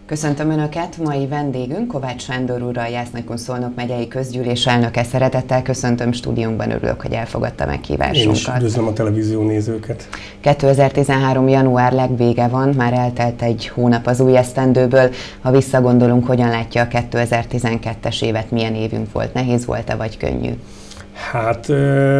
Köszöntöm Önöket! Mai vendégünk Kovács Sándor úr, a Jász-Nagykun-Szolnok megyei közgyűlés elnöke. Szeretettel köszöntöm stúdiónkban, örülök, hogy elfogadta meghívásunkat. Én is üdvözlöm a televízió nézőket. 2013. január legvége van, már eltelt egy hónap az új esztendőből. Ha visszagondolunk, hogyan látja a 2012-es évet, milyen évünk volt? Nehéz volt-e, vagy könnyű? Hát,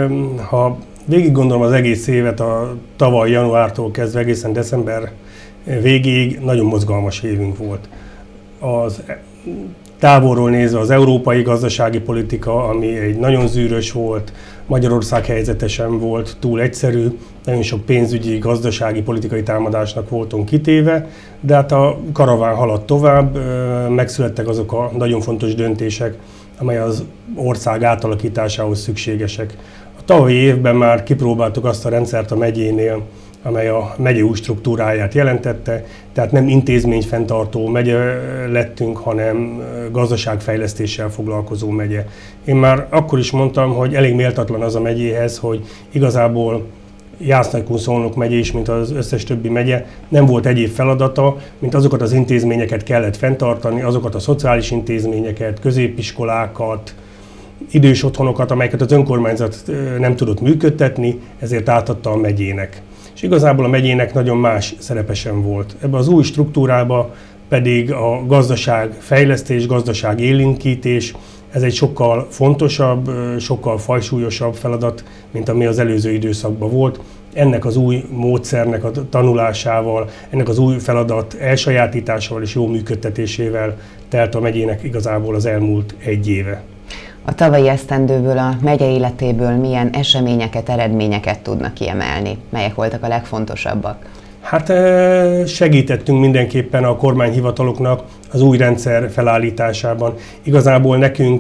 ha végig gondolom az egész évet, a tavaly januártól kezdve egészen december végéig nagyon mozgalmas évünk volt. Az távolról nézve az európai gazdasági politika, ami egy nagyon zűrös volt, Magyarország helyzete sem volt túl egyszerű, nagyon sok pénzügyi, gazdasági, politikai támadásnak voltunk kitéve, de hát a karaván haladt tovább, megszülettek azok a nagyon fontos döntések, amely az ország átalakításához szükségesek. A tavalyi évben már kipróbáltuk azt a rendszert a megyénél, amely a megye új struktúráját jelentette, tehát nem intézményfenntartó megye lettünk, hanem gazdaságfejlesztéssel foglalkozó megye. Én már akkor is mondtam, hogy elég méltatlan az a megyéhez, hogy igazából Jász-Nagykun-Szolnok megye is, mint az összes többi megye, nem volt egyéb feladata, mint azokat az intézményeket kellett fenntartani, azokat a szociális intézményeket, középiskolákat, idős otthonokat, amelyeket az önkormányzat nem tudott működtetni, ezért átadta a megyének. És igazából a megyének nagyon más szerepe sem volt. Ebben az új struktúrában pedig a gazdaságfejlesztés, gazdaságélénkítés, ez egy sokkal fontosabb, sokkal fajsúlyosabb feladat, mint ami az előző időszakban volt. Ennek az új módszernek a tanulásával, ennek az új feladat elsajátításával és jó működtetésével telt a megyének igazából az elmúlt egy éve. A tavalyi esztendőből, a megye életéből milyen eseményeket, eredményeket tudnak kiemelni? Melyek voltak a legfontosabbak? Hát segítettünk mindenképpen a kormányhivataloknak az új rendszer felállításában. Igazából nekünk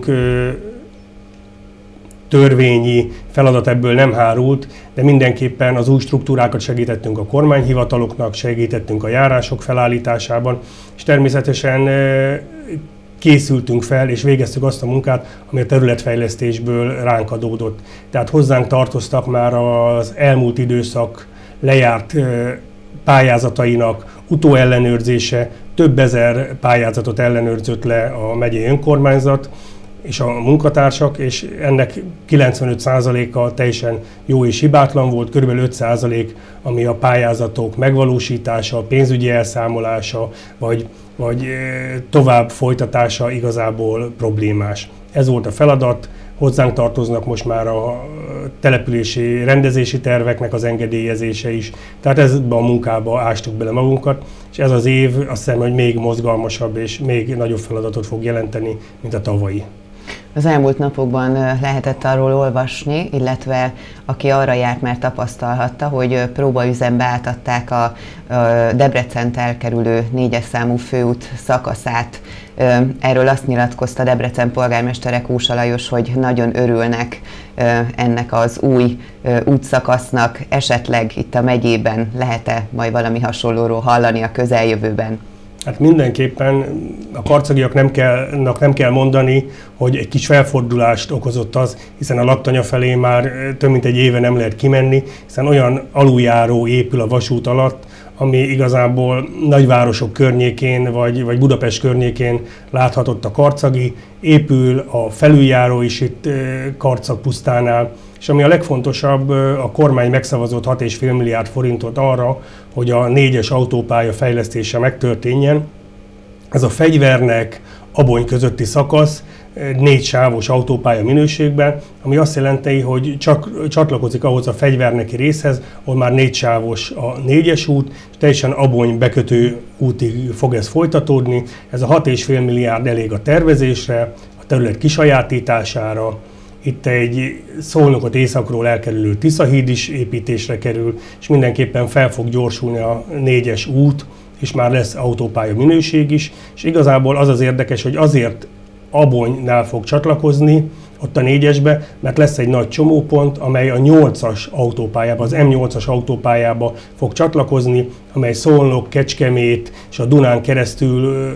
törvényi feladat ebből nem hárult, de mindenképpen az új struktúrákat segítettünk a kormányhivataloknak, segítettünk a járások felállításában, és természetesen készültünk fel és végeztük azt a munkát, ami a területfejlesztésből ránk adódott. Tehát hozzánk tartoztak már az elmúlt időszak lejárt pályázatainak utóellenőrzése, több ezer pályázatot ellenőrzött le a megyei önkormányzat és a munkatársak, és ennek 95%-a teljesen jó és hibátlan volt, kb. 5%, ami a pályázatok megvalósítása, pénzügyi elszámolása, vagy tovább folytatása igazából problémás. Ez volt a feladat, hozzánk tartoznak most már a települési rendezési terveknek az engedélyezése is. Tehát ebbe a munkába ástuk bele magunkat, és ez az év azt hiszem, hogy még mozgalmasabb és még nagyobb feladatot fog jelenteni, mint a tavalyi. Az elmúlt napokban lehetett arról olvasni, illetve aki arra járt, már tapasztalhatta, hogy próbaüzembe átadták a Debrecent elkerülő 4-es számú főút szakaszát. Erről azt nyilatkozta Debrecen polgármestere, Kósa Lajos, hogy nagyon örülnek ennek az új útszakasznak. Esetleg itt a megyében lehet-e majd valami hasonlóról hallani a közeljövőben? Hát mindenképpen a karcagiaknak nem kell mondani, hogy egy kis felfordulást okozott az, hiszen a Lattanya felé már több mint egy éve nem lehet kimenni, hiszen olyan aluljáró épül a vasút alatt, ami igazából nagyvárosok környékén vagy Budapest környékén láthatott a karcagi, épül a felüljáró is itt Karcag pusztánál, és ami a legfontosabb, a kormány megszavazott 6,5 milliárd forintot arra, hogy a 4-es autópálya fejlesztése megtörténjen. Ez a Fegyvernek, Abony közötti szakasz 4 sávos autópálya minőségben, ami azt jelenti, hogy csak csatlakozik ahhoz a Fegyverneki részhez, ahol már 4 sávos a 4-es út, és teljesen Abony bekötő útig fog ez folytatódni. Ez a 6,5 milliárd elég a tervezésre, a terület kisajátítására. Itt egy Szolnokot északról elkerülő Tiszahíd is építésre kerül, és mindenképpen fel fog gyorsulni a 4-es út, és már lesz autópálya minőség is. És igazából az az érdekes, hogy azért Abonynál fog csatlakozni, ott a 4-esbe, mert lesz egy nagy csomópont, amely a 8-as autópályába, az M8-as autópályába fog csatlakozni, amely Szolnok, Kecskemét és a Dunán keresztül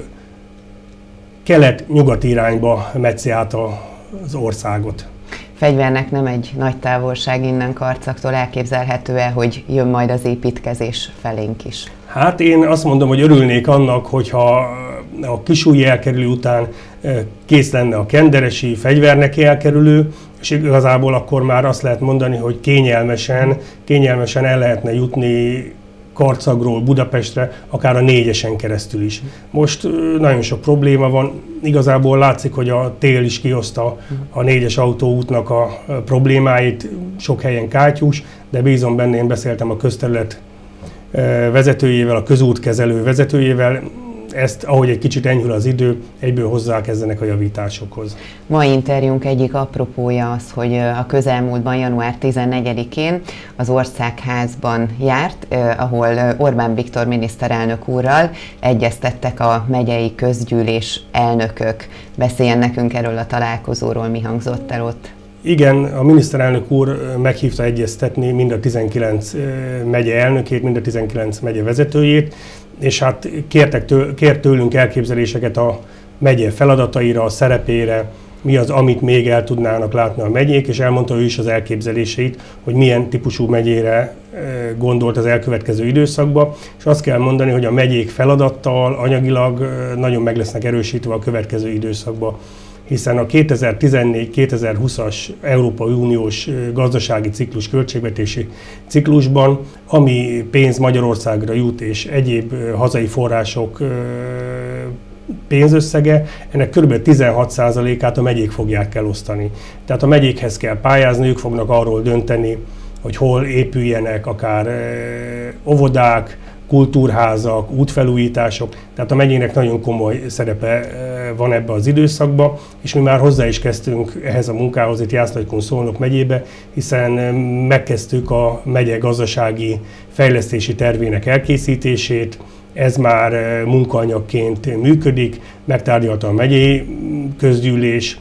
kelet-nyugat irányba metszi át az országot. Fegyvernek nem egy nagy távolság innen Karcagtól, elképzelhető-e, hogy jön majd az építkezés felénk is? Hát én azt mondom, hogy örülnék annak, hogyha a Kisújji elkerülő után kész lenne a kenderesi, fegyverneki elkerülő, és igazából akkor már azt lehet mondani, hogy kényelmesen el lehetne jutni Karcagról Budapestre, akár a 4-esen keresztül is. Most nagyon sok probléma van, igazából látszik, hogy a tél is kihozta a 4-es autóútnak a problémáit, sok helyen kátyús, de bízom benne, én beszéltem a közterület vezetőjével, a közútkezelő vezetőjével, ezt, ahogy egy kicsit enyhül az idő, egyből hozzákezdenek a javításokhoz. Mai interjúnk egyik apropója az, hogy a közelmúltban, január 14-én az Országházban járt, ahol Orbán Viktor miniszterelnök úrral egyeztettek a megyei közgyűlés elnökök. Beszéljen nekünk erről a találkozóról, mi hangzott el ott? Igen, a miniszterelnök úr meghívta egyeztetni mind a 19 megye elnökét, mind a 19 megye vezetőjét, és hát kért tőlünk elképzeléseket a megye feladataira, a szerepére, mi az, amit még el tudnának látni a megyék, és elmondta ő is az elképzeléseit, hogy milyen típusú megyére gondolt az elkövetkező időszakban, és azt kell mondani, hogy a megyék feladattal anyagilag nagyon meg lesznek erősítve a következő időszakban, hiszen a 2014-2020-as Európai Uniós gazdasági ciklus, költségvetési ciklusban, ami pénz Magyarországra jut és egyéb hazai források pénzösszege, ennek kb. 16%-át a megyék fogják elosztani. Tehát a megyékhez kell pályázni, ők fognak arról dönteni, hogy hol épüljenek akár óvodák, kultúrházak, útfelújítások, tehát a megyének nagyon komoly szerepe van ebbe az időszakban, és mi már hozzá is kezdtünk ehhez a munkához itt Jász-Nagykun-Szolnok megyébe, hiszen megkezdtük a megye gazdasági fejlesztési tervének elkészítését, ez már munkaanyagként működik, megtárgyalta a megyei közgyűlés,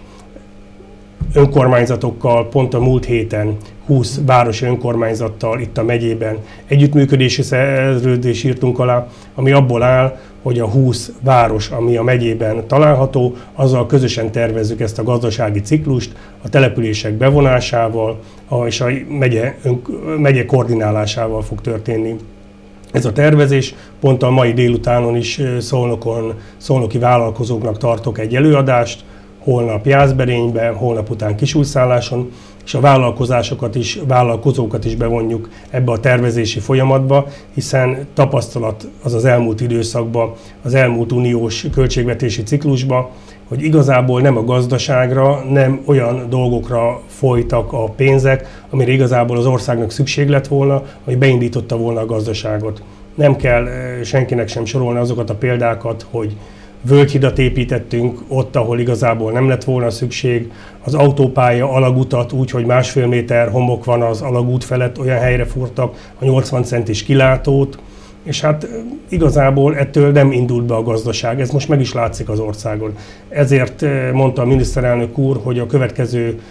önkormányzatokkal, pont a múlt héten 20 városi önkormányzattal itt a megyében együttműködési szerződést írtunk alá, ami abból áll, hogy a 20 város, ami a megyében található, azzal közösen tervezzük ezt a gazdasági ciklust, a települések bevonásával és a megye koordinálásával fog történni. Ez a tervezés, pont a mai délutánon is szolnoki vállalkozóknak tartok egy előadást, holnap Jászberényben, holnap után Kisújszálláson, és a vállalkozókat is bevonjuk ebbe a tervezési folyamatba, hiszen tapasztalat az elmúlt időszakban, az elmúlt uniós költségvetési ciklusban, hogy igazából nem a gazdaságra, nem olyan dolgokra folytak a pénzek, amire igazából az országnak szükség lett volna, ami beindította volna a gazdaságot. Nem kell senkinek sem sorolni azokat a példákat, hogy völgyhidat építettünk ott, ahol igazából nem lett volna szükség, az autópálya alagutat úgy, hogy 1,5 méter homok van az alagút felett, olyan helyre fúrtak a 80 centis kilátót, és hát igazából ettől nem indult be a gazdaság, ez most meg is látszik az országon. Ezért mondta a miniszterelnök úr, hogy a következő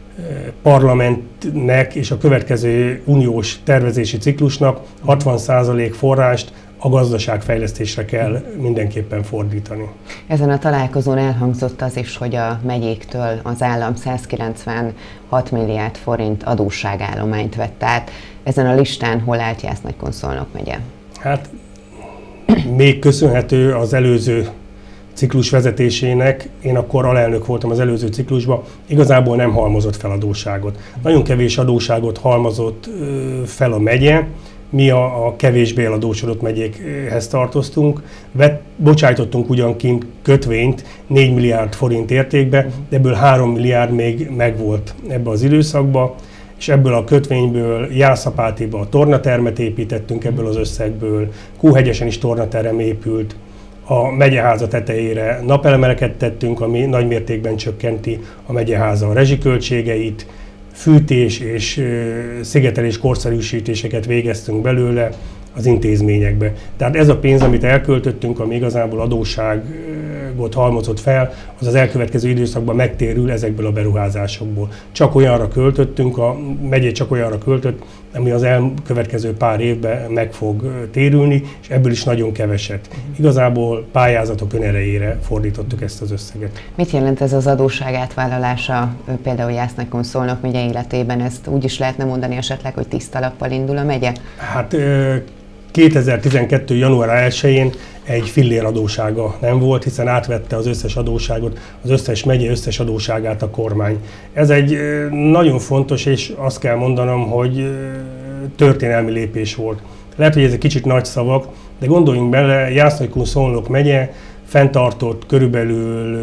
parlamentnek és a következő uniós tervezési ciklusnak 60% forrást a gazdaságfejlesztésre kell mindenképpen fordítani. Ezen a találkozón elhangzott az is, hogy a megyéktől az állam 196 milliárd forint adósságállományt vett át. Ezen a listán hol állt Jász-Nagykun-Szolnok megye? Hát még köszönhető az előző ciklus vezetésének, én akkor alelnök voltam az előző ciklusban, igazából nem halmozott fel adósságot. Nagyon kevés adósságot halmozott fel a megye, mi a kevésbé eladósodott megyékhez tartoztunk. Bocsájtottunk ugyan kint kötvényt 4 milliárd forint értékbe, de ebből 3 milliárd még megvolt ebbe az időszakba, és ebből a kötvényből Jászapátiba a tornatermet építettünk ebből az összegből, Kúhegyesen is tornaterem épült, a megyeháza tetejére napelemeleket tettünk, ami nagymértékben csökkenti a megyeháza rezsiköltségeit, fűtés és szigetelés korszerűsítéseket végeztünk belőle az intézményekbe. Tehát ez a pénz, amit elköltöttünk, ami igazából adósságot halmozott fel, az elkövetkező időszakban megtérül ezekből a beruházásokból. Csak olyanra költöttünk, a megye csak olyanra költött, ami az elkövetkező pár évben meg fog térülni, és ebből is nagyon keveset. Igazából pályázatok önerejére fordítottuk ezt az összeget. Mit jelent ez az adósság átvállalása például Jász-Nagykun-Szolnok megye életében? Ezt úgy is lehetne mondani esetleg, hogy tiszta lappal indul a megye? Hát 2012. január 1-én egy fillér adóssága nem volt, hiszen átvette az összes adósságot, az összes megye összes adósságát a kormány. Ez egy nagyon fontos, és azt kell mondanom, hogy történelmi lépés volt. Lehet, hogy ez egy kicsit nagy szavak, de gondoljunk bele, Jászai-Kun-Szolnok megye fenntartott körülbelül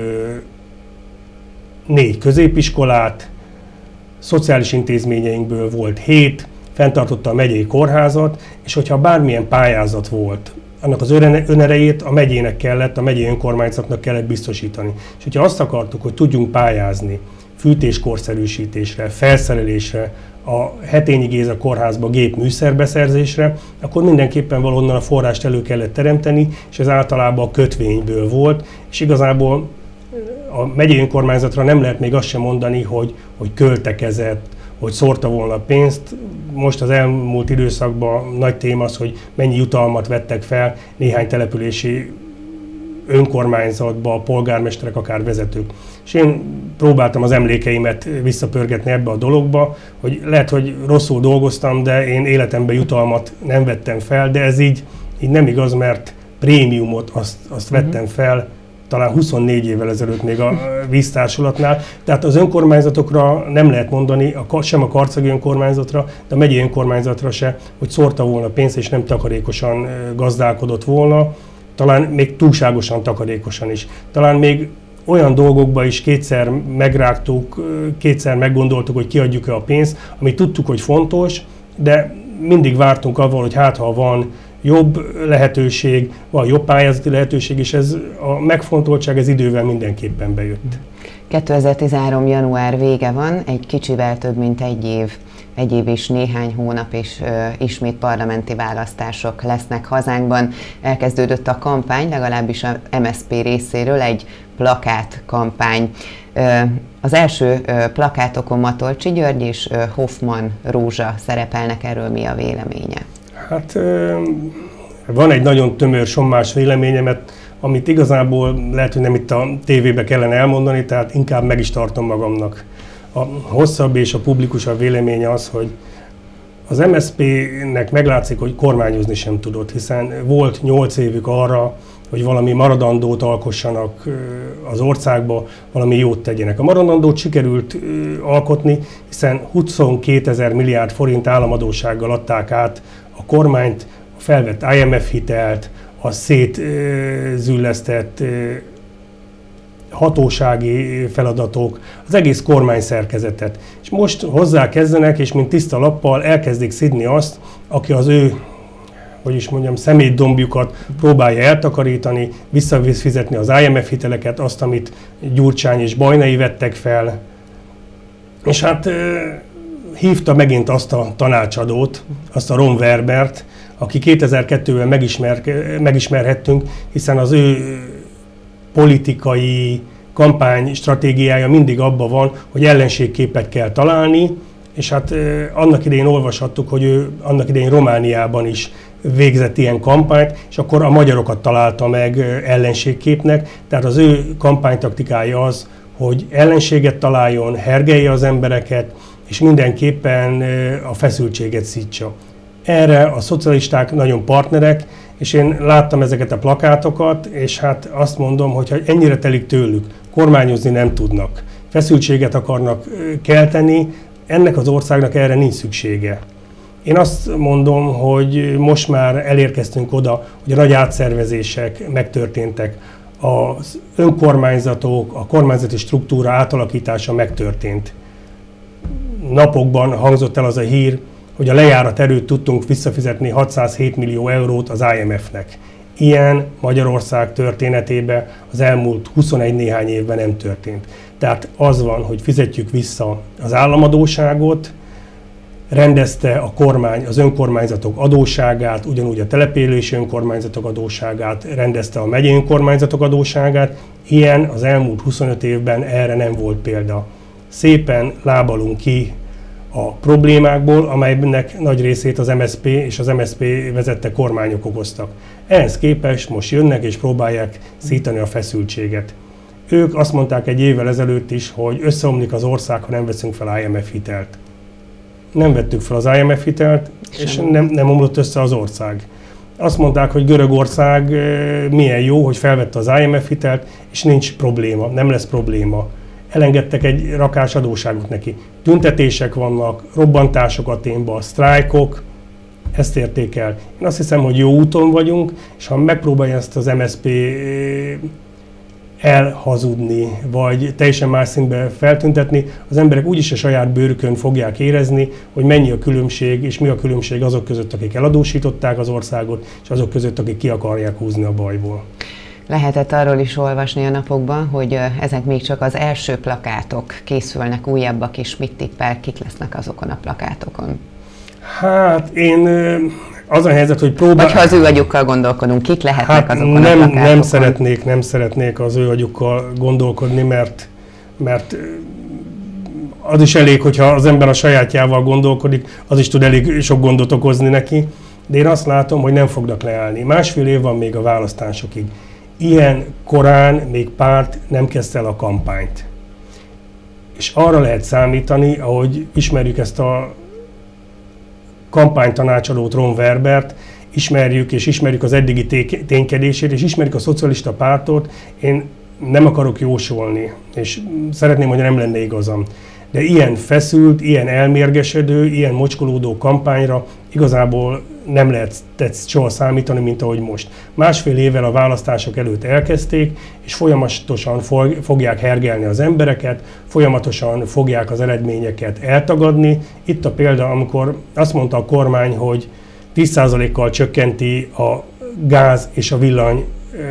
4 középiskolát, szociális intézményeinkből volt 7, fenntartotta a megyei kórházat, és hogyha bármilyen pályázat volt, annak az önerejét a megyének kellett, a megyei önkormányzatnak kellett biztosítani. És hogyha azt akartuk, hogy tudjunk pályázni fűtéskorszerűsítésre, felszerelésre, a Hetényi Géza kórházba gépműszerbeszerzésre, akkor mindenképpen valahonnan a forrást elő kellett teremteni, és ez általában a kötvényből volt, és igazából a megyei önkormányzatra nem lehet még azt sem mondani, hogy költekezett, hogy szórta volna pénzt. Most az elmúlt időszakban nagy téma az, hogy mennyi jutalmat vettek fel néhány települési önkormányzatba, a polgármesterek, akár vezetők. És én próbáltam az emlékeimet visszapörgetni ebbe a dologba, hogy lehet, hogy rosszul dolgoztam, de én életemben jutalmat nem vettem fel, de ez így nem igaz, mert prémiumot azt vettem fel, talán 24 évvel ezelőtt még a víztársulatnál. Tehát az önkormányzatokra nem lehet mondani, sem a karcagi önkormányzatra, de a megyei önkormányzatra se, hogy szórta volna pénzt és nem takarékosan gazdálkodott volna, talán még túlságosan takarékosan is. Talán még olyan dolgokba is kétszer megrágtuk, kétszer meggondoltuk, hogy kiadjuk-e a pénzt, amit tudtuk, hogy fontos, de mindig vártunk avval, hogy hát ha van jobb lehetőség, van jobb pályázati lehetőség, és ez a megfontoltság ez idővel mindenképpen bejött. 2013. január vége van, egy kicsivel több mint egy év és néhány hónap, és ismét parlamenti választások lesznek hazánkban. Elkezdődött a kampány, legalábbis a MSZP részéről egy plakátkampány. Az első plakátokon Matolcsy György és Hoffmann Rózsa szerepelnek, erről mi a véleménye? Hát van egy nagyon tömör, sommás véleményemet, amit igazából lehet, hogy nem itt a tévébe kellene elmondani, tehát inkább meg is tartom magamnak. A hosszabb és a publikusabb véleménye az, hogy az MSZP-nek meglátszik, hogy kormányozni sem tudott, hiszen volt 8 évük arra, hogy valami maradandót alkossanak az országba, valami jót tegyenek. A maradandót sikerült alkotni, hiszen 22 000 milliárd forint államadóssággal adták át a kormányt, a felvett IMF hitelt, a szétzüllesztett hatósági feladatok, az egész kormány szerkezetet. És most hozzá kezdenek, és mint tiszta lappal elkezdik szidni azt, aki az ő, hogy is mondjam, szemétdombjukat próbálja eltakarítani, visszafizetni az IMF hiteleket, azt, amit Gyurcsány és Bajnai vettek fel. És hát hívta megint azt a tanácsadót, azt a Ron Werbert, aki 2002-ben megismerhettünk, hiszen az ő politikai kampány stratégiája mindig abban van, hogy ellenségképet kell találni, és hát annak idején olvashattuk, hogy ő annak idején Romániában is végzett ilyen kampányt, és akkor a magyarokat találta meg ellenségképnek, tehát az ő kampánytaktikája az, hogy ellenséget találjon, hergelje az embereket, és mindenképpen a feszültséget szítsa. Erre a szocialisták nagyon partnerek, és én láttam ezeket a plakátokat, és hát azt mondom, hogy ha ennyire telik tőlük, kormányozni nem tudnak, feszültséget akarnak kelteni, ennek az országnak erre nincs szüksége. Én azt mondom, hogy most már elérkeztünk oda, hogy a nagy átszervezések megtörténtek, az önkormányzatok, a kormányzati struktúra átalakítása megtörtént. Napokban hangzott el az a hír, hogy a lejárat erőt tudtunk visszafizetni 607 millió eurót az IMF-nek. Ilyen Magyarország történetében az elmúlt 21 néhány évben nem történt. Tehát az van, hogy fizetjük vissza az államadósságot, rendezte a kormány az önkormányzatok adósságát, ugyanúgy a települési önkormányzatok adósságát, rendezte a megyei önkormányzatok adósságát. Ilyen az elmúlt 25 évben erre nem volt példa. Szépen lábalunk ki a problémákból, amelynek nagy részét az MSZP és az MSZP vezette kormányok okoztak. Ehhez képest most jönnek és próbálják szítani a feszültséget. Ők azt mondták egy évvel ezelőtt is, hogy összeomlik az ország, ha nem veszünk fel IMF hitelt. Nem vettük fel az IMF hitelt, és nem omlott össze az ország. azt mondták, hogy Görögország milyen jó, hogy felvette az IMF hitelt, és nincs probléma, nem lesz probléma. Elengedtek egy rakás adósságot neki. Tüntetések vannak, robbantások Athénban, sztrájkok, ezt érték el. Én azt hiszem, hogy jó úton vagyunk, és ha megpróbálja ezt az MSZP elhazudni, vagy teljesen más színben feltüntetni, az emberek úgyis a saját bőrükön fogják érezni, hogy mennyi a különbség, és mi a különbség azok között, akik eladósították az országot, és azok között, akik ki akarják húzni a bajból. Lehetett arról is olvasni a napokban, hogy ezek még csak az első plakátok, készülnek újabbak is. Mit tippel, kik lesznek azokon a plakátokon? Hát én az a helyzet, hogy Vagy ha az ő agyukkal gondolkodunk, kik lehetnek azokon a plakátokon? Nem szeretnék az ő agyukkal gondolkodni, mert az is elég, hogyha az ember a sajátjával gondolkodik, az is tud elég sok gondot okozni neki. De én azt látom, hogy nem fognak leállni. Másfél év van még a választásokig. Ilyen korán még párt nem kezdte el a kampányt. És arra lehet számítani, ahogy ismerjük ezt a kampánytanácsadót, Ron Werbert, ismerjük az eddigi ténykedését, és ismerjük a szocialista pártot. Én nem akarok jósolni, és szeretném, hogy nem lenne igazam. De ilyen feszült, ilyen elmérgesedő, ilyen mocskolódó kampányra igazából nem lehet soha számítani, mint ahogy most. Másfél évvel a választások előtt elkezdték, és folyamatosan fogják hergelni az embereket, folyamatosan fogják az eredményeket eltagadni. Itt a példa, amikor azt mondta a kormány, hogy 10%-kal csökkenti a gáz és a villany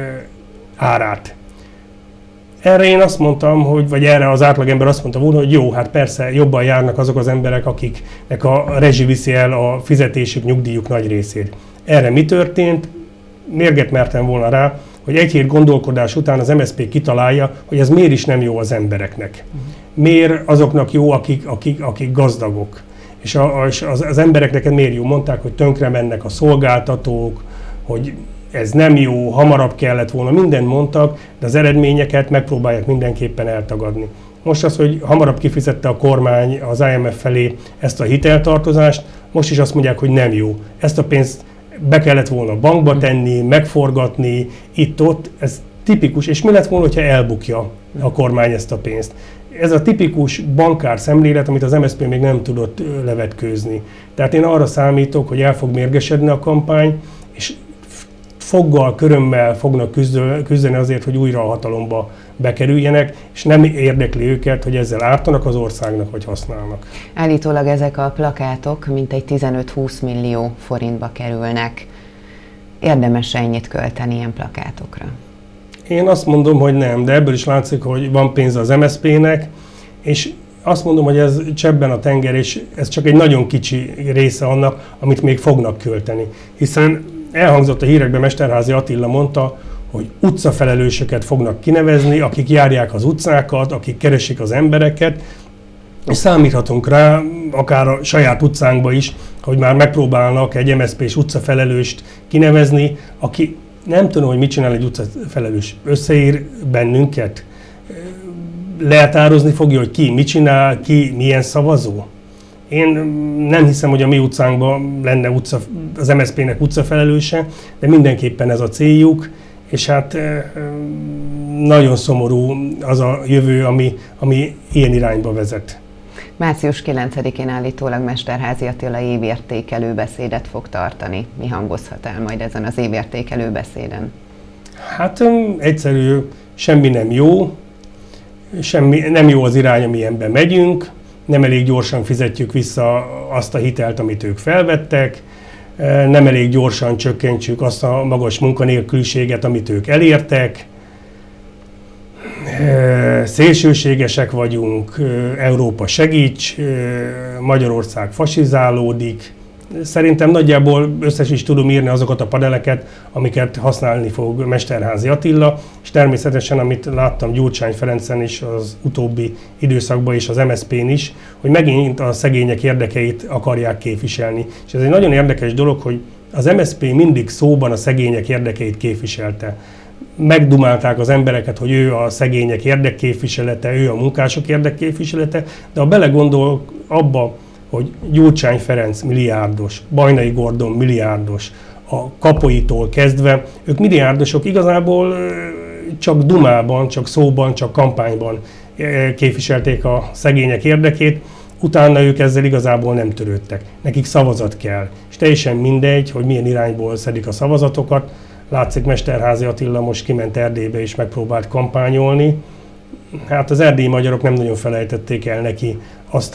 árát. Erre én azt mondtam, vagy erre az átlagember azt mondta volna, hogy jó, hát persze jobban járnak azok az emberek, akiknek a rezsi viszi el a fizetésük, nyugdíjuk nagy részét. Erre mi történt? Mérget mertem volna rá, hogy egy hét gondolkodás után az MSZP kitalálja, hogy ez miért is nem jó az embereknek. Miért azoknak jó, akik gazdagok. És az embereknek miért jó? Mondták, hogy tönkre mennek a szolgáltatók, hogy ez nem jó, hamarabb kellett volna, mindent mondtak, de az eredményeket megpróbálják mindenképpen eltagadni. Most az, hogy hamarabb kifizette a kormány az IMF felé ezt a hiteltartozást, most is azt mondják, hogy nem jó. Ezt a pénzt be kellett volna bankba tenni, megforgatni, itt-ott, ez tipikus, és mi lett volna, hogyha elbukja a kormány ezt a pénzt? Ez a tipikus bankár szemlélet, amit az MSZP még nem tudott levetkőzni. Tehát én arra számítok, hogy el fog mérgesedni a kampány, és foggal, körömmel fognak küzdeni azért, hogy újra a hatalomba bekerüljenek, és nem érdekli őket, hogy ezzel ártanak az országnak, vagy használnak. Állítólag ezek a plakátok mintegy 15-20 millió forintba kerülnek. Érdemes ennyit költeni ilyen plakátokra? Én azt mondom, hogy nem, de ebből is látszik, hogy van pénz az MSZP-nek, és azt mondom, hogy ez csebben a tenger, és ez csak egy nagyon kicsi része annak, amit még fognak költeni. Hiszen elhangzott a hírekben, Mesterházy Attila mondta, hogy utcafelelősöket fognak kinevezni, akik járják az utcákat, akik keresik az embereket, és számíthatunk rá, akár a saját utcánkba is, hogy már megpróbálnak egy MSZP-s utcafelelőst kinevezni, aki nem tudom, hogy mit csinál egy utcafelelős. Összeír bennünket, lehatározni fogja, hogy ki mit csinál, ki milyen szavazó. Én nem hiszem, hogy a mi utcánkban lenne az MSZP-nek utcafelelőse, de mindenképpen ez a céljuk, és hát nagyon szomorú az a jövő, ami ilyen irányba vezet. Március 9-én állítólag Mesterházy Attila évértékelő beszédet fog tartani. Mi hangozhat el majd ezen az évértékelő beszéden? Hát egyszerű, semmi nem jó, nem jó az irány, amilyenben megyünk, nem elég gyorsan fizetjük vissza azt a hitelt, amit ők felvettek, nem elég gyorsan csökkentsük azt a magas munkanélküliséget, amit ők elértek, szélsőségesek vagyunk, Európa segíts, Magyarország fasizálódik. Szerintem nagyjából összes is tudom írni azokat a paneleket, amiket használni fog Mesterházy Attila, és természetesen, amit láttam Gyurcsány Ferencen is az utóbbi időszakban és az MSZP-n is, hogy megint a szegények érdekeit akarják képviselni. És ez egy nagyon érdekes dolog, hogy az MSZP mindig szóban a szegények érdekeit képviselte. Megdumálták az embereket, hogy ő a szegények érdekképviselete, ő a munkások érdekképviselete, de ha belegondol abba, hogy Gyurcsány Ferenc milliárdos, Bajnai Gordon milliárdos, a Kapolytól kezdve, ők milliárdosok, igazából csak dumában, csak szóban, csak kampányban képviselték a szegények érdekét, utána ők ezzel igazából nem törődtek. Nekik szavazat kell, és teljesen mindegy, hogy milyen irányból szedik a szavazatokat. Látszik, Mesterházy Attila most kiment Erdélybe és megpróbált kampányolni. Hát az erdélyi magyarok nem nagyon felejtették el neki azt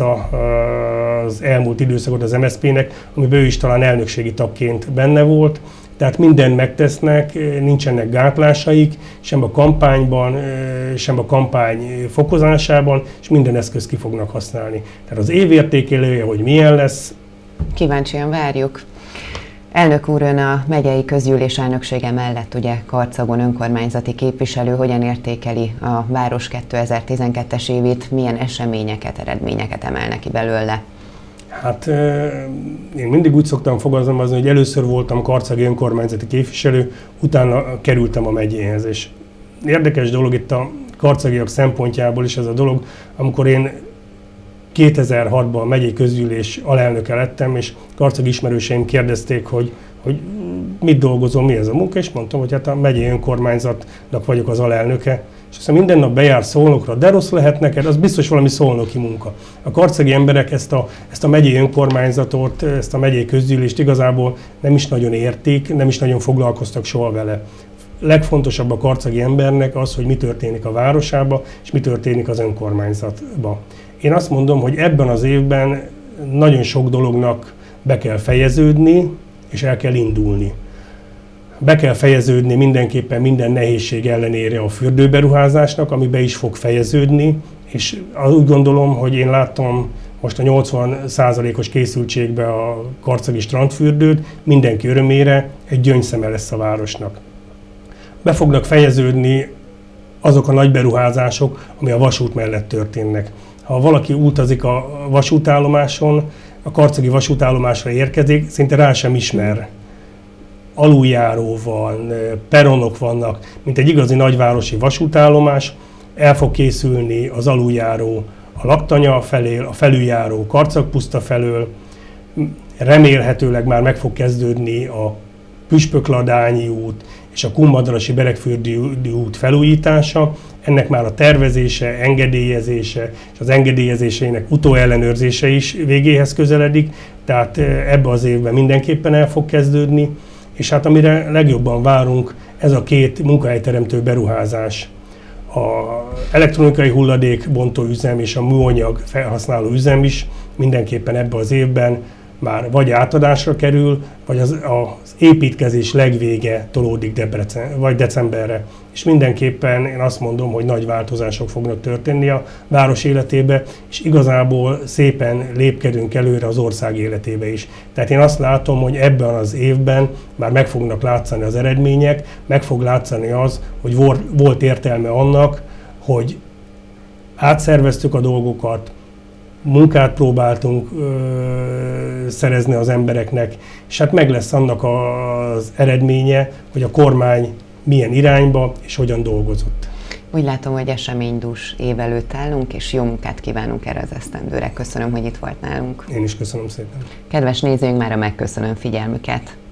az elmúlt időszakot az MSZP-nek, amiben ő is talán elnökségi tagként benne volt. Tehát mindent megtesznek, nincsenek gátlásaik, sem a kampányban, sem a kampány fokozásában, és minden eszközt ki fognak használni. Tehát az évértékelője, hogy milyen lesz. Kíváncsian várjuk. Elnök úr, ön a megyei közgyűlés elnöksége mellett ugye Karcagon önkormányzati képviselő, hogyan értékeli a város 2012-es évét, milyen eseményeket, eredményeket emelnek ki belőle? Hát én mindig úgy szoktam fogalmazni, hogy először voltam karcagi önkormányzati képviselő, utána kerültem a megyéhez. És érdekes dolog itt a karcagiak szempontjából is ez a dolog, amikor én 2006-ban a megyei közgyűlés alelnöke lettem, és karcagi ismerőseim kérdezték, hogy mit dolgozom, mi ez a munka, és mondtam, hogy hát a megyei önkormányzatnak vagyok az alelnöke. És aztán minden nap bejár Szolnokra, de rossz lehet neked, az biztos valami szolnoki munka. A karcagi emberek ezt a megyei önkormányzatot, ezt a megyei közgyűlést igazából nem is nagyon értik, nem is nagyon foglalkoztak soha vele. Legfontosabb a karcagi embernek az, hogy mi történik a városába, és mi történik az önkormányzatba. Én azt mondom, hogy ebben az évben nagyon sok dolognak be kell fejeződni, és el kell indulni. Be kell fejeződni mindenképpen minden nehézség ellenére a fürdőberuházásnak, ami be is fog fejeződni, és úgy gondolom, hogy én láttam most a 80%-os készültségbe a karcagi strandfürdőt, mindenki örömére egy gyöngyszeme lesz a városnak. Be fognak fejeződni azok a nagy beruházások, ami a vasút mellett történnek. Ha valaki utazik a vasútállomáson, a karcagi vasútállomásra érkezik, szinte rá sem ismer. Aluljáró van, peronok vannak, mint egy igazi nagyvárosi vasútállomás. El fog készülni az aluljáró a Laktanya felé, a felüljáró Karcagpuszta felől. Remélhetőleg már meg fog kezdődni a Püspökladányi út és a Kunmadrasi Beregfürdő út felújítása. Ennek már a tervezése, engedélyezése és az engedélyezéseinek utóellenőrzése is végéhez közeledik, tehát ebbe az évben mindenképpen el fog kezdődni. És hát amire legjobban várunk, ez a két munkahelyteremtő beruházás. Az elektronikai hulladékbontó üzem és a műanyag felhasználó üzem is mindenképpen ebbe az évben már vagy átadásra kerül, vagy az építkezés legvége tolódik vagy decemberre. És mindenképpen én azt mondom, hogy nagy változások fognak történni a város életébe, és igazából szépen lépkedünk előre az ország életébe is. Tehát én azt látom, hogy ebben az évben már meg fognak látszani az eredmények, meg fog látszani az, hogy volt értelme annak, hogy átszerveztük a dolgokat, munkát próbáltunk szerezni az embereknek, és hát meg lesz annak az eredménye, hogy a kormány milyen irányba és hogyan dolgozott. Úgy látom, hogy eseménydús év előtt állunk, és jó munkát kívánunk erre az esztendőre. Köszönöm, hogy itt volt nálunk. Én is köszönöm szépen. Kedves nézőink, mára megköszönöm figyelmüket.